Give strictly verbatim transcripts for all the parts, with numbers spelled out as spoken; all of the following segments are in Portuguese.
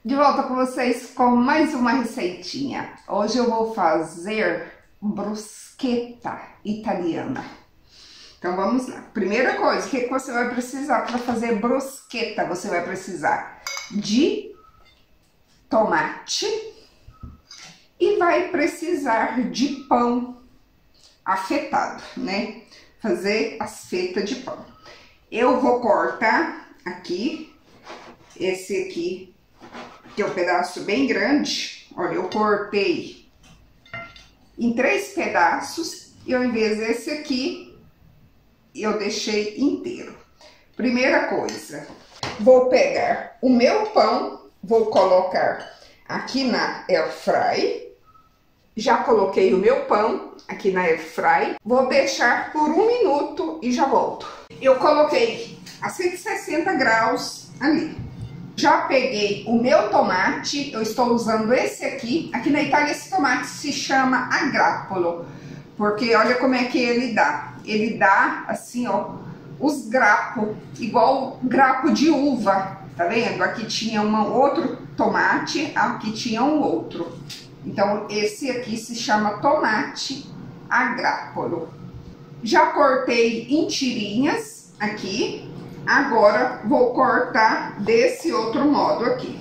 De volta com vocês com mais uma receitinha. Hoje eu vou fazer bruschetta italiana. Então vamos lá. Primeira coisa, o que, que você vai precisar para fazer bruschetta? Você vai precisar de tomate e vai precisar de pão afetado, né? Fazer as fetas de pão. Eu vou cortar aqui, esse aqui, que é um pedaço bem grande. Olha, eu cortei em três pedaços e ao invés desse aqui, eu deixei inteiro. Primeira coisa, vou pegar o meu pão, vou colocar aqui na air fry. Já coloquei o meu pão aqui na air fry. Vou deixar por um minuto e já volto. Eu coloquei a cento e sessenta graus ali. Já peguei o meu tomate, eu estou usando esse aqui. Aqui na Itália esse tomate se chama a grappolo, porque olha como é que ele dá. Ele dá assim, ó, os grapos, igual grapo de uva, tá vendo? Aqui tinha um outro tomate, aqui tinha um outro. Então esse aqui se chama tomate a grappolo. Já cortei em tirinhas aqui. Agora vou cortar desse outro modo aqui.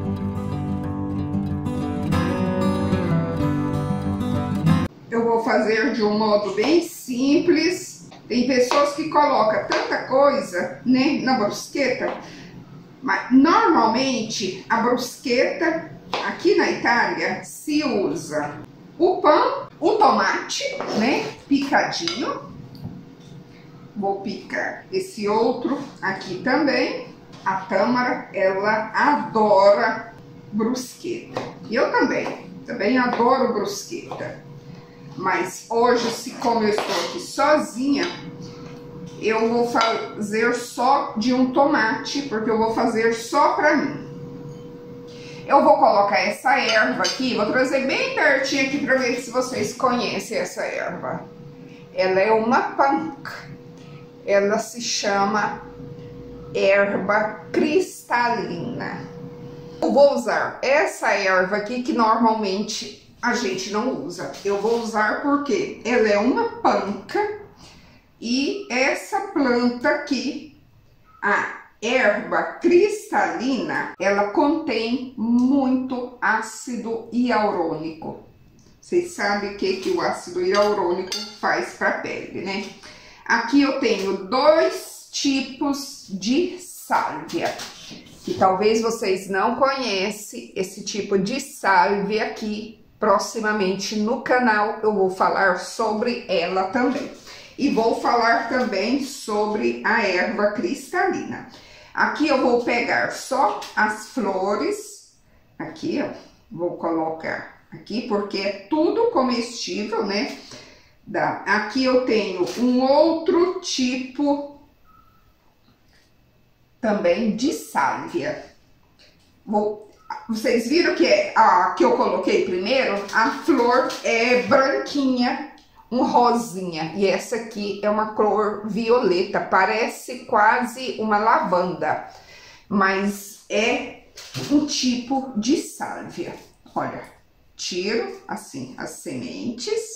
Eu vou fazer de um modo bem simples. Tem pessoas que colocam tanta coisa, né, na bruschetta, mas normalmente a bruschetta aqui na Itália se usa o pão, o tomate, né, picadinho. Vou picar esse outro aqui também. A Tâmara, ela adora bruschetta. Eu também, também adoro bruschetta. Mas hoje, se como eu estou aqui sozinha, eu vou fazer só de um tomate, porque eu vou fazer só pra mim. Eu vou colocar essa erva aqui, vou trazer bem pertinho aqui pra ver se vocês conhecem essa erva. Ela é uma panca. Ela se chama erva cristalina. Eu vou usar essa erva aqui que normalmente a gente não usa. Eu vou usar porque ela é uma panca e essa planta aqui, a erva cristalina, ela contém muito ácido hialurônico. Vocês sabem o que, que o ácido hialurônico faz para a pele, né? Aqui eu tenho dois tipos de sálvia, que talvez vocês não conhecem esse tipo de sálvia aqui. Proximamente no canal eu vou falar sobre ela também. E vou falar também sobre a erva cristalina. Aqui eu vou pegar só as flores, aqui ó, vou colocar aqui porque é tudo comestível, né? Da. Aqui eu tenho um outro tipo também de sálvia. Vou, vocês viram que é a que eu coloquei primeiro? A flor é branquinha, um rosinha. E essa aqui é uma cor violeta, parece quase uma lavanda, mas é um tipo de sálvia. Olha, tiro assim as sementes.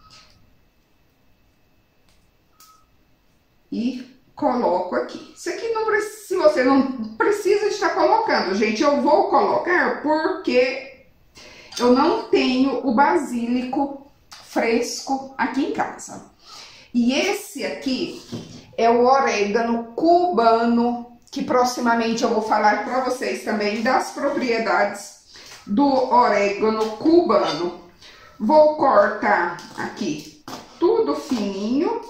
E coloco aqui. Isso aqui não precisa, se você não precisa estar colocando, gente, eu vou colocar porque eu não tenho o basílico fresco aqui em casa. E esse aqui é o orégano cubano, que proximamente eu vou falar para vocês também das propriedades do orégano cubano. Vou cortar aqui tudo fininho.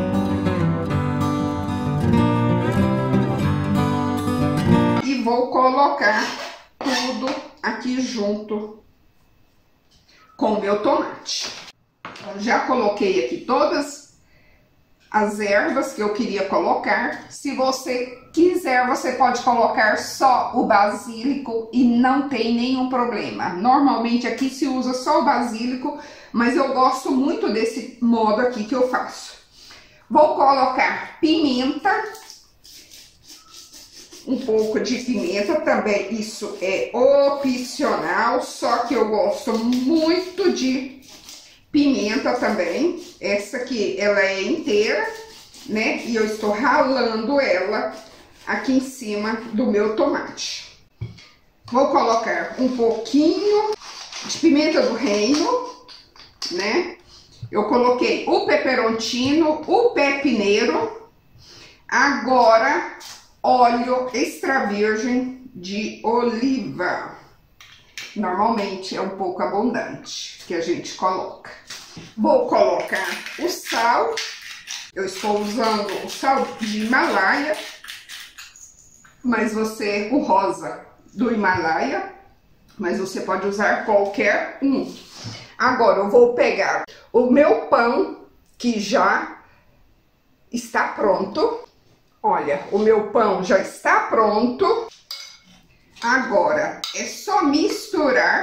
E vou colocar tudo aqui junto com o meu tomate. Então, já coloquei aqui todas as ervas que eu queria colocar. Se você quiser, você pode colocar só o basílico e não tem nenhum problema. Normalmente aqui se usa só o basílico, mas eu gosto muito desse modo aqui que eu faço. Vou colocar pimenta. um pouco de pimenta também, isso é opcional, só que eu gosto muito de pimenta também. Essa aqui, ela é inteira, né? E eu estou ralando ela aqui em cima do meu tomate. Vou colocar um pouquinho de pimenta do reino, né? Eu coloquei o peperoncino, o pepineiro. Agora, óleo extra virgem de oliva. Normalmente é um pouco abundante que a gente coloca. Vou colocar o sal. Eu estou usando o sal de Himalaia, mas você, o rosa do Himalaia, mas você pode usar qualquer um. Agora eu vou pegar o meu pão que já está pronto. Olha, o meu pão já está pronto. Agora é só misturar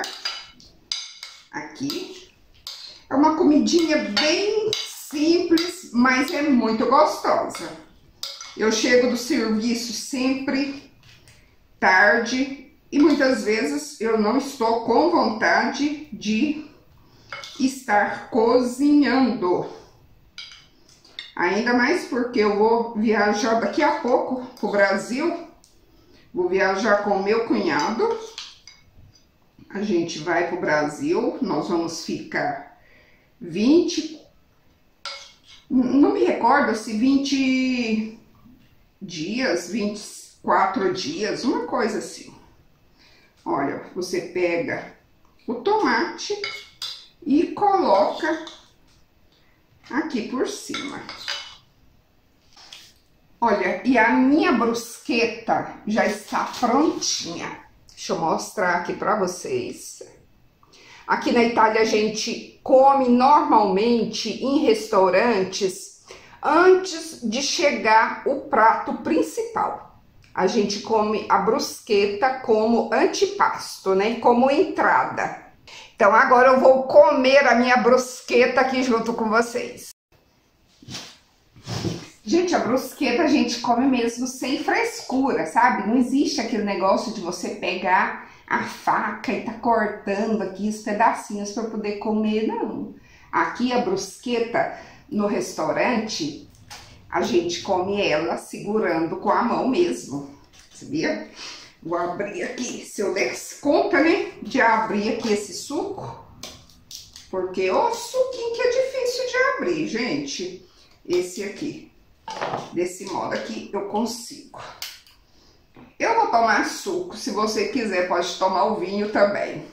aqui. É uma comidinha bem simples, mas é muito gostosa. Eu chego do serviço sempre tarde e muitas vezes eu não estou com vontade de estar cozinhando. Ainda mais porque eu vou viajar daqui a pouco pro Brasil. Vou viajar com o meu cunhado. A gente vai pro Brasil. Nós vamos ficar vinte... Não me recordo se vinte dias, vinte e quatro dias, uma coisa assim. Olha, você pega o tomate e coloca aqui por cima. Olha, e a minha brusqueta já está prontinha. Deixa eu mostrar aqui para vocês. Aqui na Itália a gente come normalmente em restaurantes antes de chegar o prato principal. A gente come a brusqueta como antipasto, né? Como entrada. Então agora eu vou comer a minha brusqueta aqui junto com vocês. Gente, a brusqueta a gente come mesmo sem frescura, sabe? Não existe aquele negócio de você pegar a faca e tá cortando aqui os pedacinhos para poder comer, não. Aqui a brusqueta no restaurante, a gente come ela segurando com a mão mesmo, sabia? Vou abrir aqui, se eu desse conta, né, de abrir aqui esse suco, porque o suquinho que é difícil de abrir, gente. Esse aqui, desse modo aqui eu consigo. Eu vou tomar suco, se você quiser pode tomar o vinho também.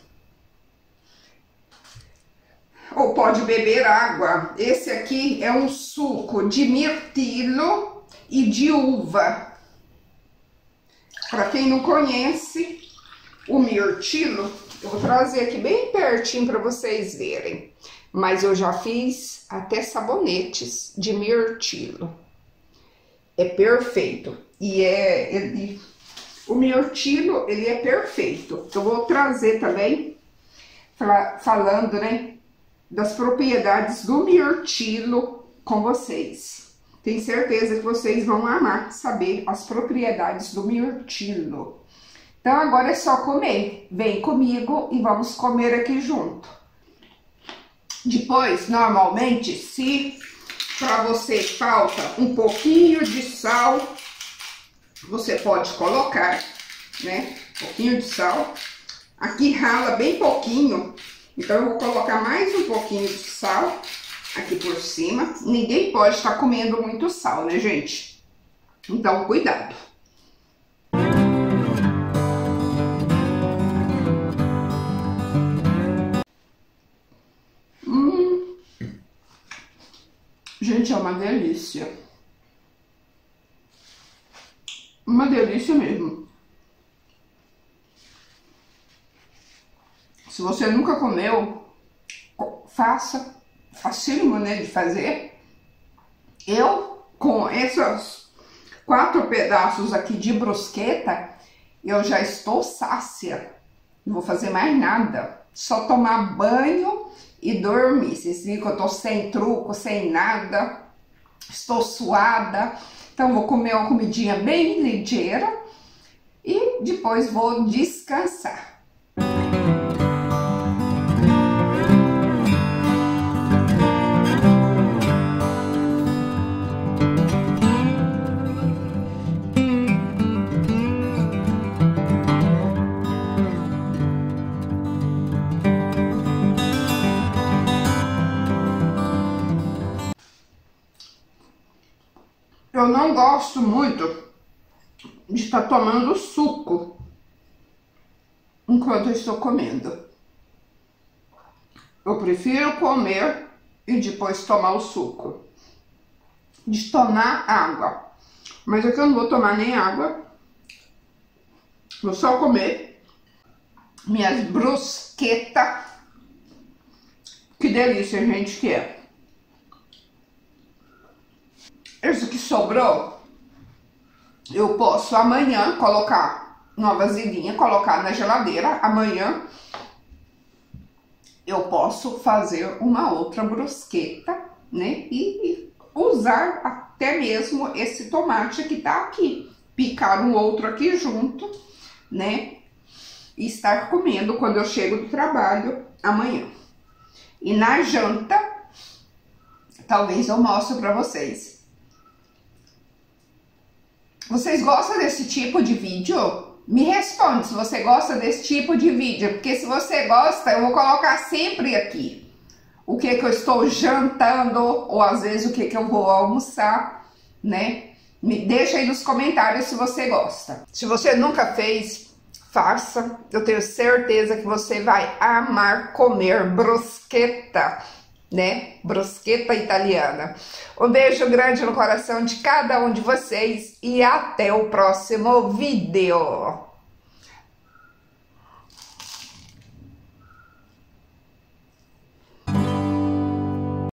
Ou pode beber água. Esse aqui é um suco de mirtilo e de uva. Para quem não conhece o mirtilo, eu vou trazer aqui bem pertinho para vocês verem. Mas eu já fiz até sabonetes de mirtilo. É perfeito. E é... Ele, o mirtilo, ele é perfeito. Eu vou trazer também, falando, né, das propriedades do mirtilo com vocês. Tenho certeza que vocês vão amar saber as propriedades do mirtilo. Então agora é só comer. Vem comigo e vamos comer aqui junto. Depois, normalmente, se para você falta um pouquinho de sal, você pode colocar, né, um pouquinho de sal. Aqui rala bem pouquinho, então eu vou colocar mais um pouquinho de sal aqui por cima. Ninguém pode estar comendo muito sal, né, gente? Então, cuidado. Hum. Gente, é uma delícia. Uma delícia mesmo. Se você nunca comeu, faça. Facílimo, né, de fazer. Eu, com esses quatro pedaços aqui de brusqueta, eu já estou sácia. Não vou fazer mais nada. Só tomar banho e dormir. Vocês viram que eu tô sem truco, sem nada. Estou suada. Então, vou comer uma comidinha bem ligeira. e depois vou descansar. Eu não gosto muito de estar tomando suco enquanto eu estou comendo. Eu prefiro comer e depois tomar o suco. De tomar água. Mas aqui eu não vou tomar nem água. Vou só comer minhas brusquetas. Que delícia, gente, que é. Esse que sobrou, eu posso amanhã colocar numa vasilhinha, colocar na geladeira. Amanhã eu posso fazer uma outra brusqueta, né? E usar até mesmo esse tomate que tá aqui. Picar um outro aqui junto, né? E estar comendo quando eu chego do trabalho amanhã. E na janta, talvez eu mostre pra vocês. Vocês gostam desse tipo de vídeo? Me responde se você gosta desse tipo de vídeo, porque se você gosta, eu vou colocar sempre aqui o que que eu estou jantando, ou às vezes o que que eu vou almoçar, né? Me deixa aí nos comentários se você gosta. Se você nunca fez, faça. Eu tenho certeza que você vai amar comer brusqueta, né? Brusqueta italiana. Um beijo grande no coração de cada um de vocês e até o próximo vídeo.